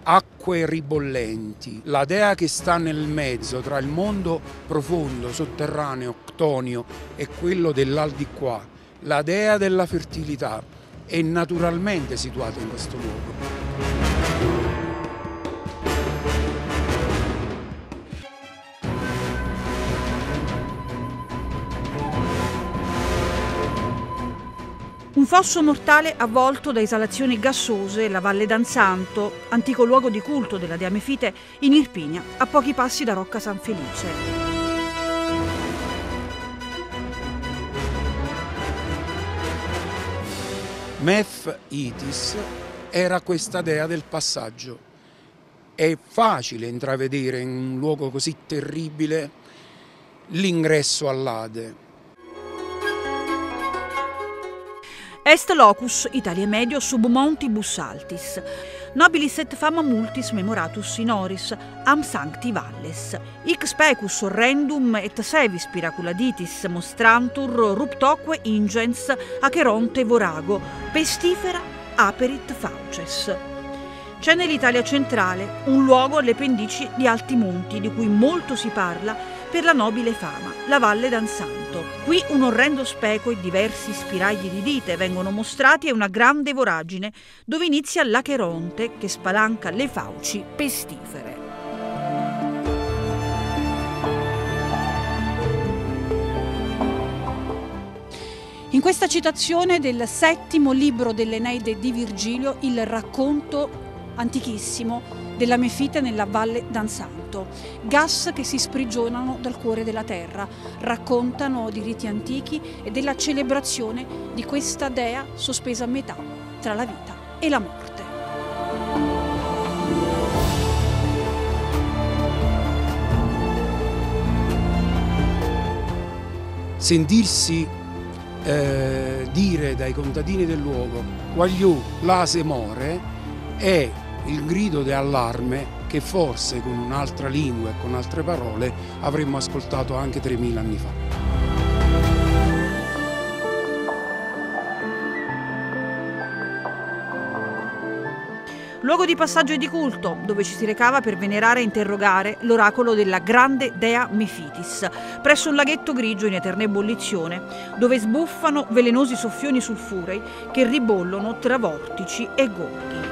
acque ribollenti, la dea che sta nel mezzo tra il mondo profondo, sotterraneo, ctonio e quello dell'aldilà, la dea della fertilità, è naturalmente situata in questo luogo. Un fosso mortale avvolto da esalazioni gassose, la Valle d'Ansanto, antico luogo di culto della dea Mefite, in Irpinia, a pochi passi da Rocca San Felice. Mef-Itis era questa dea del passaggio. È facile intravedere in un luogo così terribile l'ingresso all'Ade. Est locus, Italia medio, sub montibus altis. Nobilis et fama multis memoratus in oris, am sancti valles. Hic specus horrendum et sevis piraculaditis mostrantur ruptoque ingens Acheronte vorago, pestifera aperit fauces. C'è nell'Italia centrale un luogo alle pendici di alti monti di cui molto si parla per la nobile fama, la Valle d'Ansanto. Qui un orrendo speco e diversi spiragli di dite vengono mostrati e una grande voragine dove inizia l'Acheronte che spalanca le fauci pestifere. In questa citazione del settimo libro dell'Eneide di Virgilio, il racconto antichissimo della Mefite nella Valle d'Ansanto. Gas che si sprigionano dal cuore della terra, raccontano di riti antichi e della celebrazione di questa dea sospesa a metà tra la vita e la morte. Sentirsi dire dai contadini del luogo «Quagliù, l'ase more» è il grido di allarme che forse con un'altra lingua e con altre parole avremmo ascoltato anche 3000 anni fa. Luogo di passaggio e di culto, dove ci si recava per venerare e interrogare l'oracolo della grande dea Mefitis, presso un laghetto grigio in eterna ebollizione, dove sbuffano velenosi soffioni sulfurei che ribollono tra vortici e gorghi.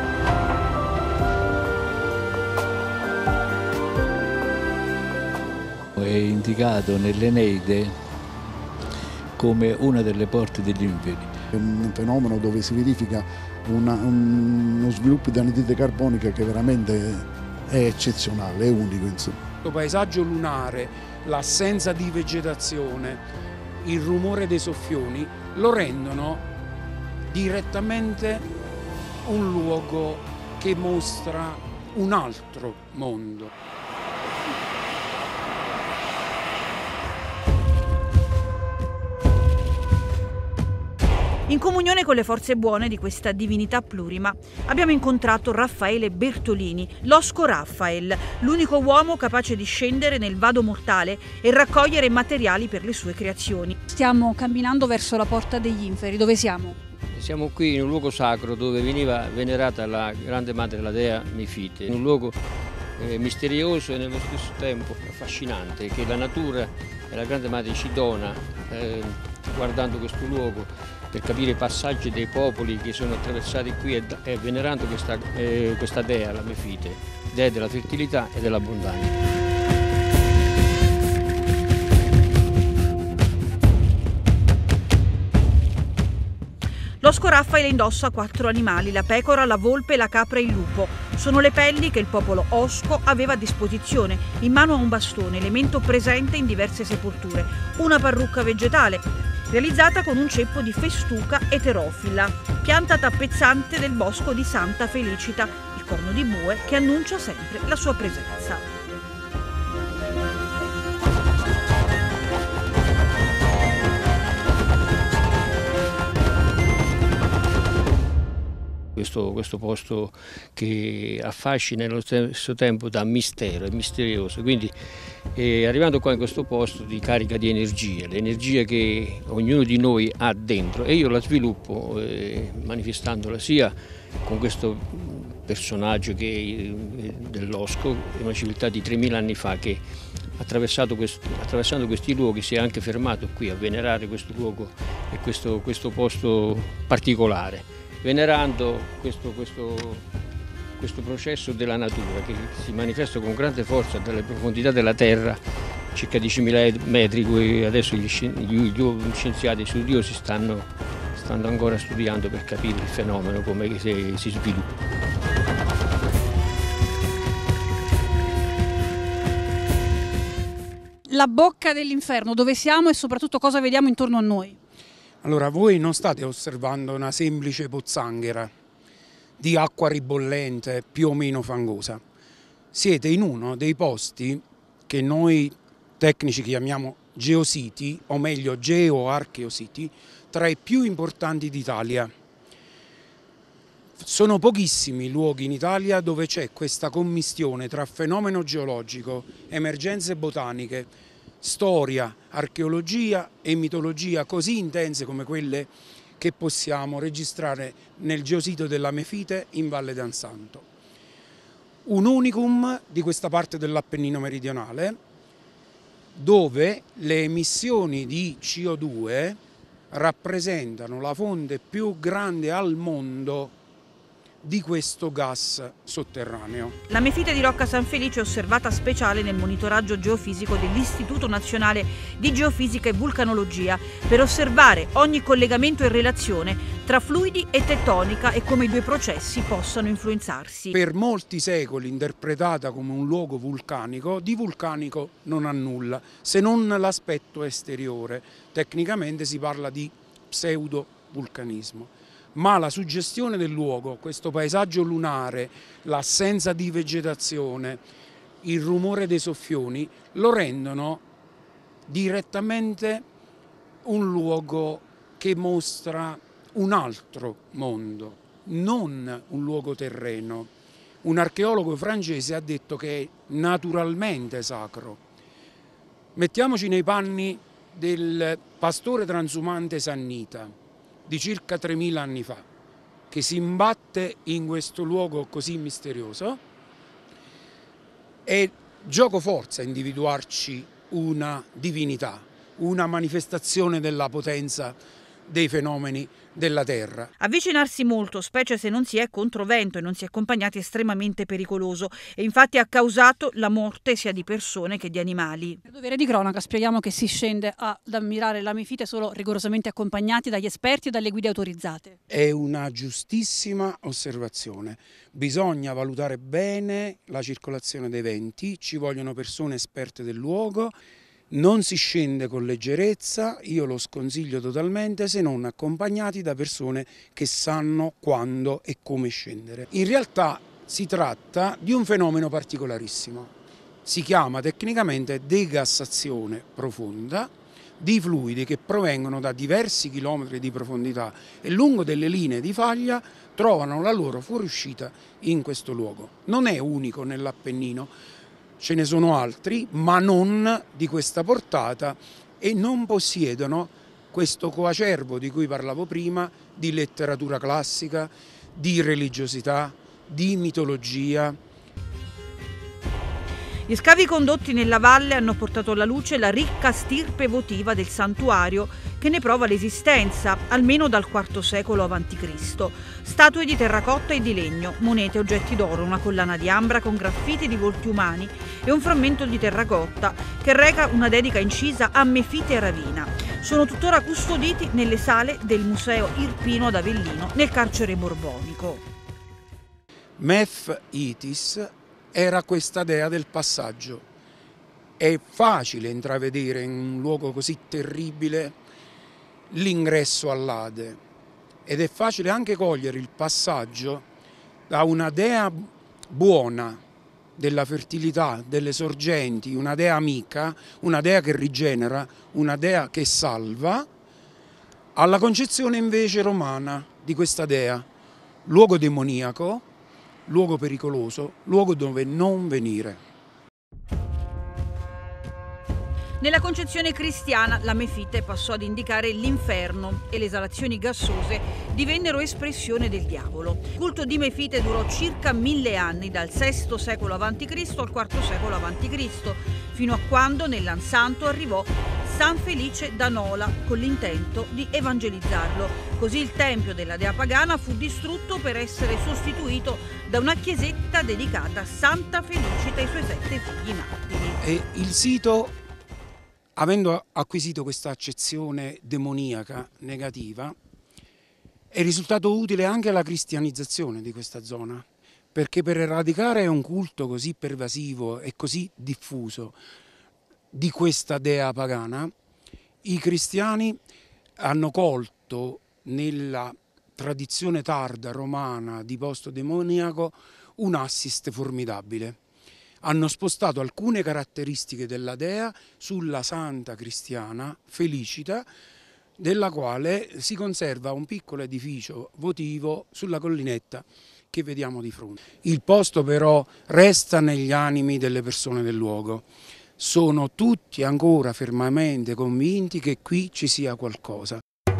È indicato nell'Eneide come una delle porte degli inferi. È un fenomeno dove si verifica uno sviluppo di anidride carbonica che veramente è eccezionale, è unico insomma. Il paesaggio lunare, l'assenza di vegetazione, il rumore dei soffioni lo rendono direttamente un luogo che mostra un altro mondo. In comunione con le forze buone di questa divinità plurima abbiamo incontrato Raffaele Bertolini, l'Osco Raphael, l'unico uomo capace di scendere nel vado mortale e raccogliere materiali per le sue creazioni. Stiamo camminando verso la porta degli inferi. Dove siamo? Siamo qui in un luogo sacro dove veniva venerata la grande madre, la dea Mefite, in un luogo misterioso e nello stesso tempo affascinante, che la natura e la grande madre ci dona guardando questo luogo, per capire i passaggi dei popoli che sono attraversati qui e venerando questa dea, la Mefite, dea della fertilità e dell'abbondanza. L'Osco Raphael indossa 4 animali, la pecora, la volpe, la capra e il lupo. Sono le pelli che il popolo osco aveva a disposizione. In mano ha un bastone, elemento presente in diverse sepolture. Una parrucca vegetale, realizzata con un ceppo di festuca eterofila, pianta tappezzante del bosco di Santa Felicita, il corno di bue che annuncia sempre la sua presenza. Questo posto che affascina e allo stesso tempo dà mistero, è misterioso, quindi arrivando qua in questo posto ti carica di energia, l'energia che ognuno di noi ha dentro, e io la sviluppo manifestandola sia con questo personaggio dell'Osco, una civiltà di 3000 anni fa che attraversando questi luoghi si è anche fermato qui a venerare questo luogo e questo posto particolare, venerando questo processo della natura che si manifesta con grande forza dalle profondità della terra, circa 10.000 metri, cui adesso gli scienziati studiosi stanno ancora studiando per capire il fenomeno, come si sviluppa. La bocca dell'inferno, dove siamo e soprattutto cosa vediamo intorno a noi? Allora, voi non state osservando una semplice pozzanghera di acqua ribollente più o meno fangosa. Siete in uno dei posti che noi tecnici chiamiamo geositi, o meglio geoarcheositi, tra i più importanti d'Italia. Sono pochissimi luoghi in Italia dove c'è questa commistione tra fenomeno geologico, emergenze botaniche, storia, archeologia e mitologia così intense come quelle che possiamo registrare nel geosito della Mefite in Valle d'Ansanto. Un unicum di questa parte dell'Appennino meridionale, dove le emissioni di CO2 rappresentano la fonte più grande al mondo di questo gas sotterraneo. La Mefite di Rocca San Felice è osservata speciale nel monitoraggio geofisico dell'Istituto Nazionale di Geofisica e Vulcanologia per osservare ogni collegamento e relazione tra fluidi e tettonica e come i due processi possano influenzarsi. Per molti secoli interpretata come un luogo vulcanico, di vulcanico non ha nulla, se non l'aspetto esteriore. Tecnicamente si parla di pseudovulcanismo. Ma la suggestione del luogo, questo paesaggio lunare, l'assenza di vegetazione, il rumore dei soffioni, lo rendono direttamente un luogo che mostra un altro mondo, non un luogo terreno. Un archeologo francese ha detto che è naturalmente sacro. Mettiamoci nei panni del pastore transumante sannita di circa 3000 anni fa, che si imbatte in questo luogo così misterioso. È gioco forza individuarci una divinità, una manifestazione della potenza dei fenomeni della terra. Avvicinarsi molto, specie se non si è controvento e non si è accompagnati, è estremamente pericoloso e infatti ha causato la morte sia di persone che di animali. Per dovere di cronaca spieghiamo che si scende ad ammirare la Mefite solo rigorosamente accompagnati dagli esperti e dalle guide autorizzate. È una giustissima osservazione. Bisogna valutare bene la circolazione dei venti, ci vogliono persone esperte del luogo. Non si scende con leggerezza, io lo sconsiglio totalmente, se non accompagnati da persone che sanno quando e come scendere. In realtà si tratta di un fenomeno particolarissimo. Si chiama tecnicamente degassazione profonda di fluidi che provengono da diversi chilometri di profondità e lungo delle linee di faglia trovano la loro fuoriuscita in questo luogo. Non è unico nell'Appennino. Ce ne sono altri, ma non di questa portata e non possiedono questo coacervo di cui parlavo prima, di letteratura classica, di religiosità, di mitologia. Gli scavi condotti nella valle hanno portato alla luce la ricca stirpe votiva del santuario che ne prova l'esistenza, almeno dal IV secolo a.C. Statue di terracotta e di legno, monete, oggetti d'oro, una collana di ambra con graffiti di volti umani e un frammento di terracotta che reca una dedica incisa a Mefite Ravina. Sono tuttora custoditi nelle sale del Museo Irpino ad Avellino, nel carcere borbonico. Mef-Itis era questa dea del passaggio. È facile intravedere in un luogo così terribile l'ingresso all'Ade ed è facile anche cogliere il passaggio da una dea buona della fertilità, delle sorgenti, una dea amica, una dea che rigenera, una dea che salva, alla concezione invece romana di questa dea, luogo demoniaco, luogo pericoloso, luogo dove non venire. Nella concezione cristiana la mefite passò ad indicare l'inferno e le esalazioni gassose divennero espressione del diavolo. Il culto di Mefite durò circa 1000 anni, dal VI secolo a.C. al IV secolo a.C., fino a quando nell'Ansanto arrivò San Felice da Nola con l'intento di evangelizzarlo. Così il tempio della dea pagana fu distrutto per essere sostituito da una chiesetta dedicata a Santa Felicita e ai suoi 7 figli martiri. E il sito, avendo acquisito questa accezione demoniaca negativa, è risultato utile anche alla cristianizzazione di questa zona, perché per eradicare un culto così pervasivo e così diffuso di questa dea pagana, i cristiani hanno colto nella tradizione tarda romana di posto demoniaco un assist formidabile. Hanno spostato alcune caratteristiche della dea sulla santa cristiana Felicita, della quale si conserva un piccolo edificio votivo sulla collinetta che vediamo di fronte. Il posto però resta negli animi delle persone del luogo. Sono tutti ancora fermamente convinti che qui ci sia qualcosa.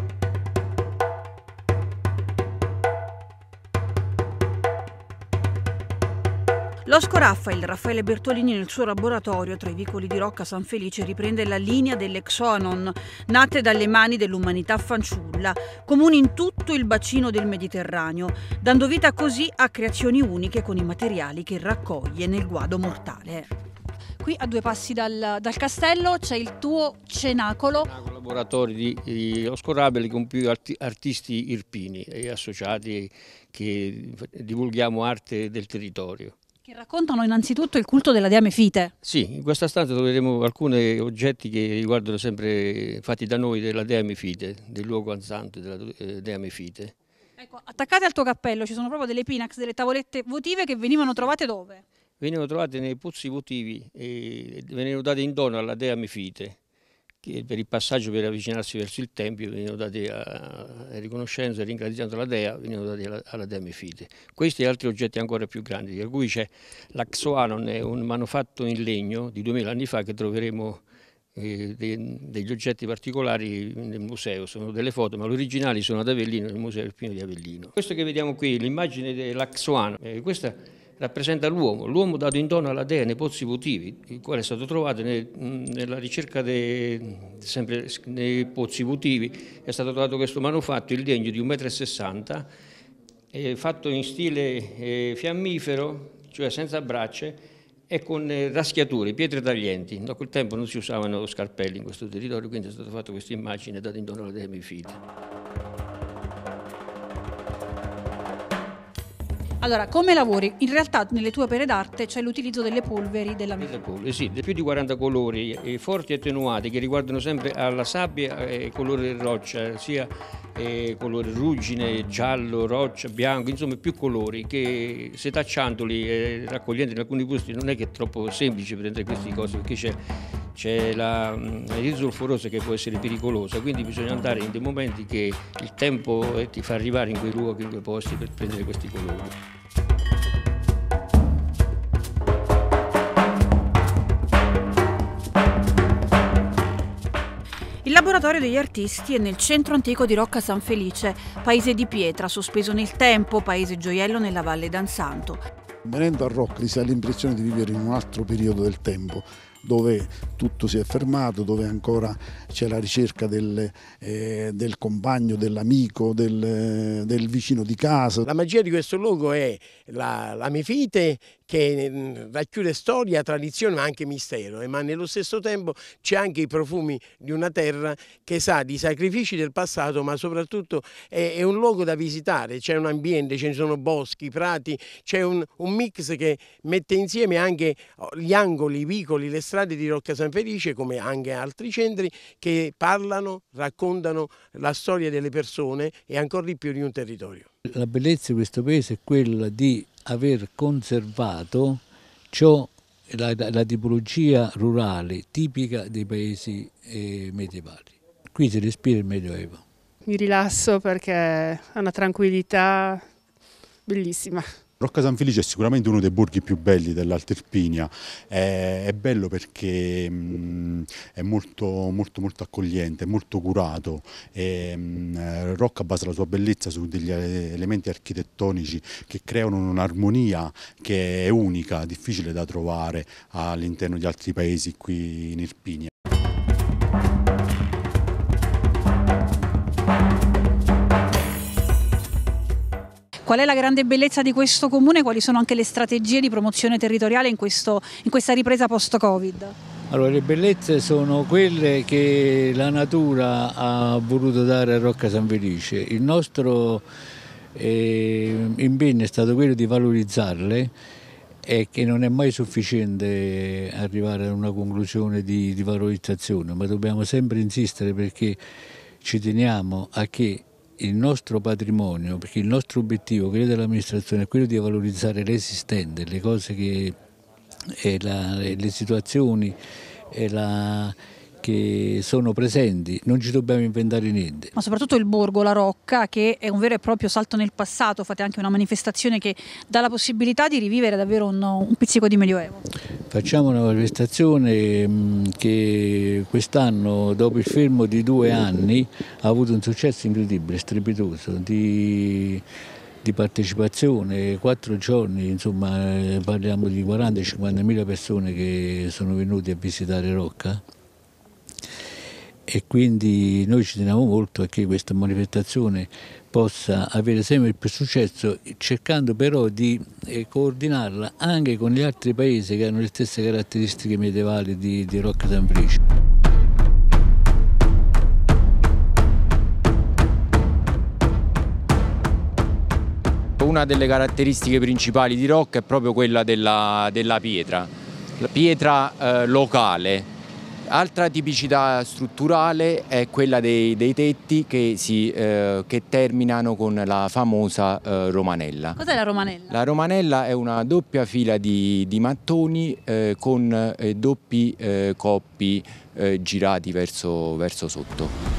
L'Osco Raffaele Bertolini nel suo laboratorio tra i vicoli di Rocca San Felice riprende la linea delle Xoanon, nate dalle mani dell'umanità fanciulla, comuni in tutto il bacino del Mediterraneo, dando vita così a creazioni uniche con i materiali che raccoglie nel guado mortale. Qui a 2 passi dal castello c'è il tuo cenacolo. Collaboratori di Osco Raffaele con più artisti irpini e associati che divulghiamo arte del territorio. Che raccontano innanzitutto il culto della dea Mefite. Sì, in questa stanza troveremo alcuni oggetti che riguardano sempre fatti da noi della dea Mefite, del luogo ansanto della dea Mefite. Ecco, attaccate al tuo cappello ci sono proprio delle pinax, delle tavolette votive che venivano trovate dove? Venivano trovate nei pozzi votivi e venivano date in dono alla dea Mefite, che per il passaggio per avvicinarsi verso il tempio venivano dati a riconoscenza e ringraziando la dea, venivano dati alla dea Mefite. Questi e altri oggetti ancora più grandi, tra cui c'è la Xoanon, è un manufatto in legno di 2000 anni fa che troveremo degli oggetti particolari nel museo, sono delle foto, ma l'originali sono ad Avellino, nel Museo Irpino di Avellino. Questo che vediamo qui, l'immagine della Xoanon, questa rappresenta l'uomo dato in dono alla dea nei pozzi votivi, il quale è stato trovato nella ricerca sempre nei pozzi votivi, è stato trovato questo manufatto in legno di 1,60 m, fatto in stile fiammifero, cioè senza braccia, e con raschiature, pietre taglienti. Da quel tempo non si usavano scalpelli in questo territorio, quindi è stata fatta questa immagine data in dono alla dea Mefite. Allora, come lavori? In realtà nelle tue opere d'arte c'è l'utilizzo delle polveri della Mefite. Sì, più di 40 colori forti e attenuati che riguardano sempre alla sabbia e colore roccia, sia colore ruggine, giallo, roccia, bianco, insomma più colori che setacciandoli e raccogliendo in alcuni posti non è che è troppo semplice prendere queste cose perché c'è l'anidride solforosa che può essere pericolosa, quindi bisogna andare in dei momenti che il tempo ti fa arrivare in quei luoghi, in quei posti per prendere questi colori. Il laboratorio degli artisti è nel centro antico di Rocca San Felice, paese di pietra sospeso nel tempo, paese gioiello nella valle d'Ansanto. Venendo a Rocca si ha l'impressione di vivere in un altro periodo del tempo, dove tutto si è fermato, dove ancora c'è la ricerca del compagno, dell'amico, del vicino di casa. La magia di questo luogo è la Mefite che racchiude storia, tradizione ma anche mistero, ma nello stesso tempo c'è anche i profumi di una terra che sa di sacrifici del passato, ma soprattutto è un luogo da visitare, c'è un ambiente, ce ne sono boschi, prati, c'è un mix che mette insieme anche gli angoli, i vicoli, le strade di Rocca San Felice come anche altri centri che parlano, raccontano la storia delle persone e ancora di più di un territorio. La bellezza di questo paese è quella di aver conservato la tipologia rurale tipica dei paesi medievali. Qui si respira il Medioevo. Mi rilasso perché ha una tranquillità bellissima. Rocca San Felice è sicuramente uno dei borghi più belli dell'Alta Irpinia, è bello perché è molto accogliente, molto curato. Rocca basa la sua bellezza su degli elementi architettonici che creano un'armonia che è unica, difficile da trovare all'interno di altri paesi qui in Irpinia. Qual è la grande bellezza di questo comune? Quali sono anche le strategie di promozione territoriale in questa ripresa post-Covid? Allora, le bellezze sono quelle che la natura ha voluto dare a Rocca San Felice. Il nostro impegno è stato quello di valorizzarle e che non è mai sufficiente arrivare a una conclusione di valorizzazione, ma dobbiamo sempre insistere perché ci teniamo a che il nostro patrimonio, perché il nostro obiettivo, quello dell'amministrazione, è quello di valorizzare l'esistente, le cose le situazioni che sono presenti, non ci dobbiamo inventare niente. Ma soprattutto il borgo, la Rocca, che è un vero e proprio salto nel passato, fate anche una manifestazione che dà la possibilità di rivivere davvero un pizzico di Medioevo. Facciamo una manifestazione che quest'anno, dopo il fermo di 2 anni, ha avuto un successo incredibile, strepitoso, di partecipazione, 4 giorni, insomma parliamo di 40-50 mila persone che sono venute a visitare Rocca. E quindi noi ci teniamo molto a che questa manifestazione possa avere sempre più successo, cercando però di coordinarla anche con gli altri paesi che hanno le stesse caratteristiche medievali di Rocca San Felice. Una delle caratteristiche principali di Rocca è proprio quella della pietra, la pietra locale. Altra tipicità strutturale è quella dei tetti che terminano con la famosa romanella. Cos'è la romanella? La romanella è una doppia fila di mattoni con doppi coppi girati verso sotto.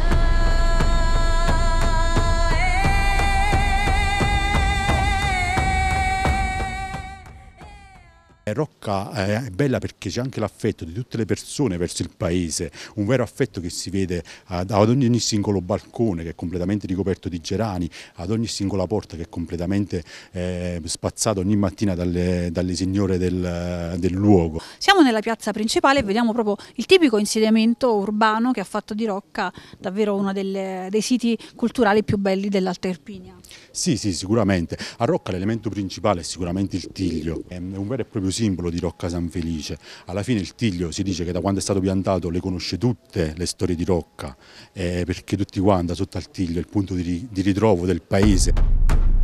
Rocca è bella perché c'è anche l'affetto di tutte le persone verso il paese, un vero affetto che si vede ad ogni singolo balcone che è completamente ricoperto di gerani, ad ogni singola porta che è completamente spazzata ogni mattina dalle signore del luogo. Siamo nella piazza principale e vediamo proprio il tipico insediamento urbano che ha fatto di Rocca davvero uno dei siti culturali più belli dell'Alta Irpinia. Sì, sicuramente. A Rocca l'elemento principale è sicuramente il tiglio, è un vero e proprio simbolo di Rocca San Felice. Alla fine il tiglio si dice che da quando è stato piantato le conosce tutte le storie di Rocca, perché tutti quanti sotto al tiglio è il punto di ritrovo del paese.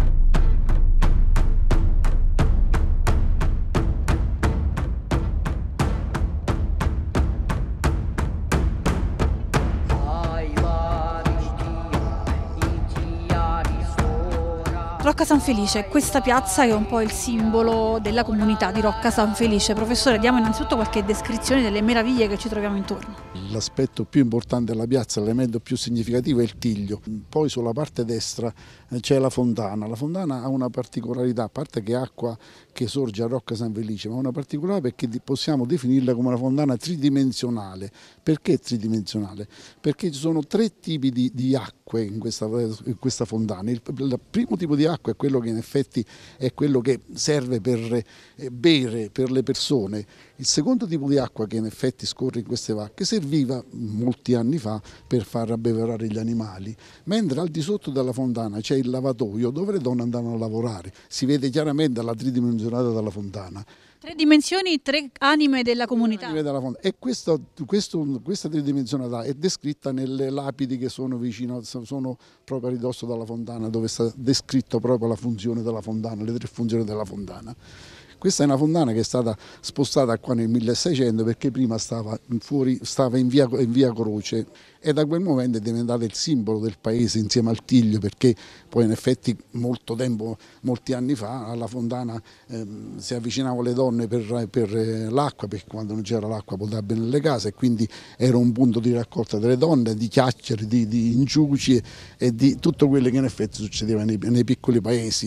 Rocca San Felice, questa piazza è un po' il simbolo della comunità di Rocca San Felice. Professore, diamo innanzitutto qualche descrizione delle meraviglie che ci troviamo intorno. L'aspetto più importante della piazza, l'elemento più significativo è il tiglio. Poi sulla parte destra c'è la fontana. La fontana ha una particolarità, a parte che è acqua che sorge a Rocca San Felice, ma una particolarità perché possiamo definirla come una fontana tridimensionale. Perché tridimensionale? Perché ci sono 3 tipi di acque in questa fontana. Il primo tipo di acqua è quello che in effetti è quello che serve per bere per le persone. Il secondo tipo di acqua che in effetti scorre in queste vacche serviva molti anni fa per far abbeverare gli animali, mentre al di sotto della fontana c'è il lavatoio dove le donne andavano a lavorare. Si vede chiaramente la tridimensionalità della fontana. 3 dimensioni, 3 anime della comunità. E questa tridimensionalità è descritta nelle lapidi che sono vicino, sono proprio a ridosso dalla fontana, dove sta descritto proprio la funzione della fontana, le 3 funzioni della fontana. Questa è una fontana che è stata spostata qua nel 1600 perché prima stava in via Croce e da quel momento è diventata il simbolo del paese insieme al Tiglio, perché poi in effetti molti anni fa alla fontana si avvicinavano le donne per l'acqua, perché quando non c'era l'acqua potabile nelle case, e quindi era un punto di raccolta delle donne, di chiacchiere, di inciuci e di tutto quello che in effetti succedeva nei piccoli paesi.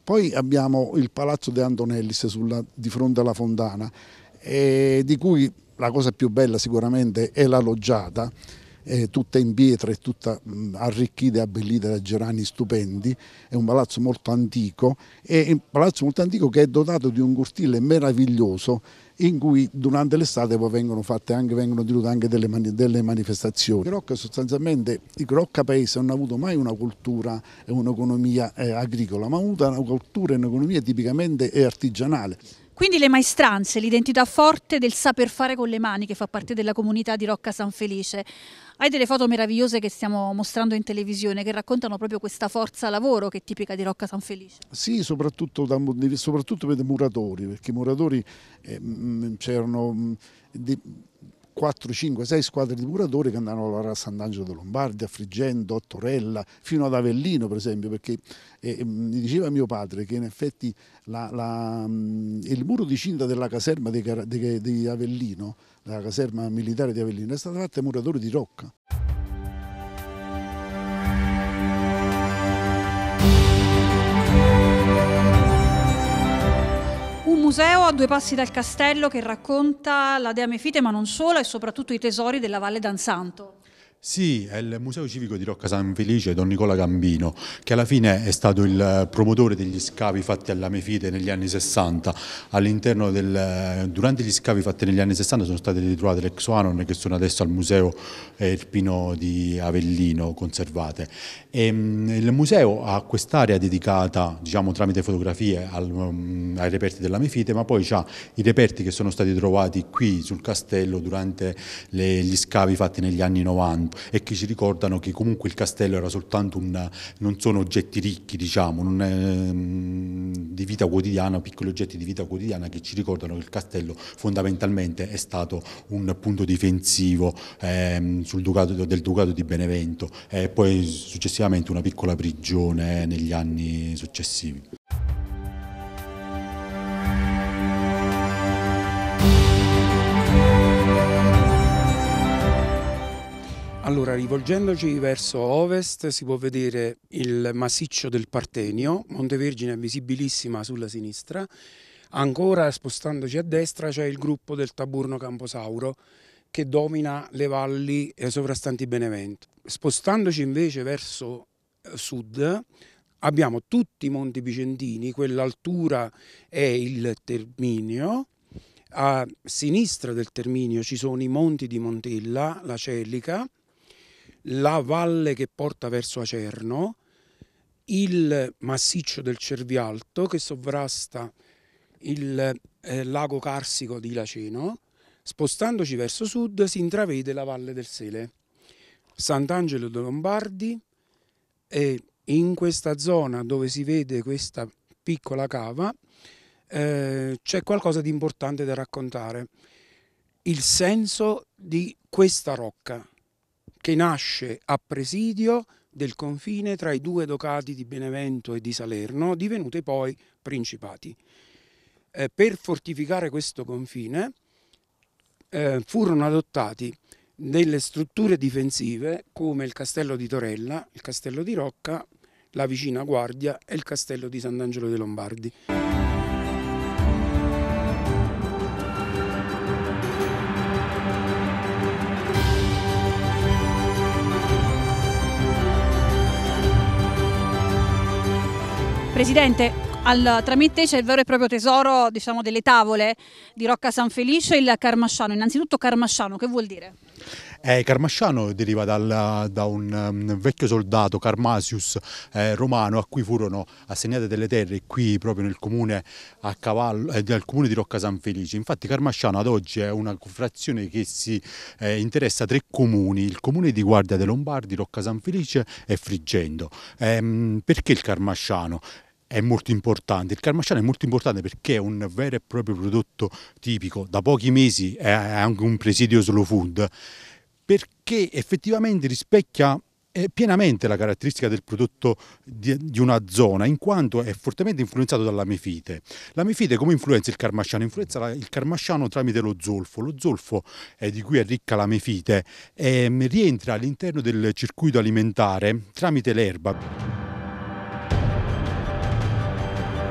Poi abbiamo il Palazzo De Antonellis di fronte alla fontana, di cui la cosa più bella sicuramente è la loggiata, tutta in pietra e tutta arricchita e abbellita da gerani stupendi. È un palazzo molto antico, che è dotato di un cortile meraviglioso in cui durante l'estate poi vengono tenute anche delle manifestazioni. Rocca sostanzialmente, i Rocca Paese non ha avuto mai una cultura e un'economia agricola, ma ha avuto una cultura e un'economia tipicamente artigianale. Quindi le maestranze, l'identità forte del saper fare con le mani che fa parte della comunità di Rocca San Felice. Hai delle foto meravigliose che stiamo mostrando in televisione che raccontano proprio questa forza lavoro che è tipica di Rocca San Felice. Sì, soprattutto per i muratori, perché i muratori c'erano 4, 5, 6 squadre di muratori che andavano a lavorare a Sant'Angelo dei Lombardi, a Frigento, a Torella, fino ad Avellino per esempio, perché mi diceva mio padre che in effetti il muro di cinta della caserma di Avellino, la caserma militare di Avellino, è stata fatta ai muratori di Rocca. Un museo a 2 passi dal castello che racconta la Dea Mefite, ma non solo, e soprattutto i tesori della Valle d'Ansanto. Sì, è il Museo Civico di Rocca San Felice, Don Nicola Gambino, che alla fine è stato il promotore degli scavi fatti alla Mefite negli anni 60. Durante gli scavi fatti negli anni 60 sono state ritrovate le Xoanon che sono adesso al Museo Irpino di Avellino conservate. Il museo ha quest'area dedicata, diciamo, tramite fotografie ai reperti della Mefite, ma poi ha i reperti che sono stati trovati qui sul castello durante gli scavi fatti negli anni 90. E che ci ricordano che comunque il castello era soltanto non sono oggetti ricchi, diciamo, di vita quotidiana, piccoli oggetti di vita quotidiana che ci ricordano che il castello fondamentalmente è stato un punto difensivo del Ducato di Benevento e poi successivamente una piccola prigione negli anni successivi. Allora, rivolgendoci verso ovest si può vedere il massiccio del Partenio, Montevergine è visibilissima sulla sinistra, ancora spostandoci a destra c'è il gruppo del Taburno Camposauro che domina le valli sovrastanti Benevento. Spostandoci invece verso sud abbiamo tutti i Monti Picentini, quell'altura è il Terminio. A sinistra del Terminio ci sono i Monti di Montella, la Celica, la valle che porta verso Acerno, il massiccio del Cervialto che sovrasta il lago carsico di Laceno. Spostandoci verso sud si intravede la Valle del Sele, Sant'Angelo dei Lombardi, e in questa zona dove si vede questa piccola cava c'è qualcosa di importante da raccontare, il senso di questa rocca che nasce a presidio del confine tra i 2 ducati di Benevento e di Salerno, divenute poi principati. Per fortificare questo confine furono adottati delle strutture difensive come il castello di Torella, il castello di Rocca, la vicina Guardia e il castello di Sant'Angelo dei Lombardi. Presidente, tramite c'è il vero e proprio tesoro, diciamo, delle tavole di Rocca San Felice, il carmasciano. Innanzitutto carmasciano, che vuol dire? Carmasciano deriva da un vecchio soldato, Carmasius, romano, a cui furono assegnate delle terre qui proprio nel comune del comune di Rocca San Felice. Infatti Carmasciano ad oggi è una frazione che si interessa 3 comuni, il comune di Guardia dei Lombardi, Rocca San Felice e Frigento. Perché il Carmasciano è molto importante? Il Carmasciano è molto importante perché è un vero e proprio prodotto tipico, da pochi mesi è anche un presidio slow food, perché effettivamente rispecchia pienamente la caratteristica del prodotto di una zona, in quanto è fortemente influenzato dalla Mefite. La Mefite come influenza il Carmasciano? Influenza il Carmasciano tramite lo zolfo. Lo zolfo di cui è ricca la Mefite rientra all'interno del circuito alimentare tramite l'erba.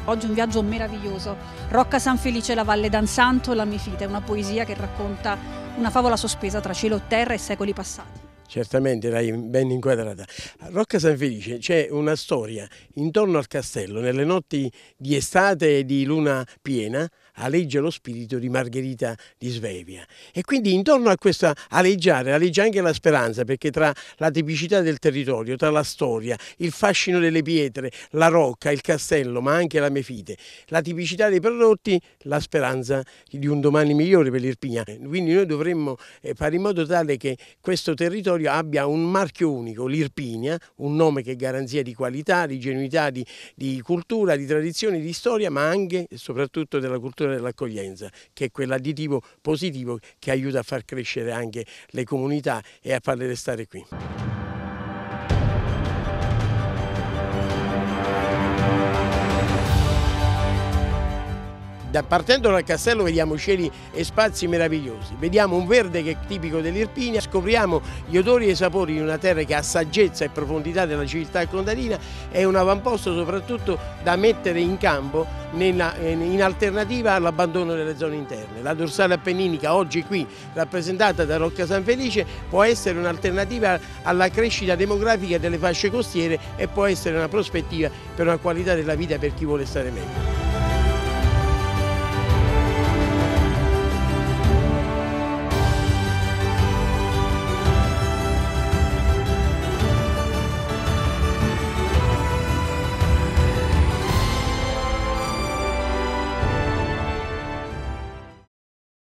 Oggi un viaggio meraviglioso. Rocca San Felice, la Valle d'Ansanto, la Mefite, una poesia che racconta una favola sospesa tra cielo e terra e secoli passati. Certamente l'hai ben inquadrata. A Rocca San Felice c'è una storia intorno al castello. Nelle notti di estate e di luna piena aleggia lo spirito di Margherita di Svevia e quindi intorno a questa aleggia anche la speranza, perché tra la tipicità del territorio, tra la storia, il fascino delle pietre, la rocca, il castello, ma anche la Mefite, la tipicità dei prodotti, la speranza di un domani migliore per l'Irpinia. Quindi noi dovremmo fare in modo tale che questo territorio abbia un marchio unico, l'Irpinia, un nome che è garanzia di qualità, di genuinità, di cultura, di tradizione, di storia, ma anche e soprattutto della cultura dell'accoglienza, che è quell'additivo positivo che aiuta a far crescere anche le comunità e a farle restare qui. Partendo dal castello vediamo cieli e spazi meravigliosi, vediamo un verde che è tipico dell'Irpinia, scopriamo gli odori e i sapori di una terra che ha saggezza e profondità della civiltà contadina e un avamposto soprattutto da mettere in campo in alternativa all'abbandono delle zone interne. La dorsale appenninica oggi qui rappresentata da Rocca San Felice può essere un'alternativa alla crescita demografica delle fasce costiere e può essere una prospettiva per una qualità della vita per chi vuole stare meglio.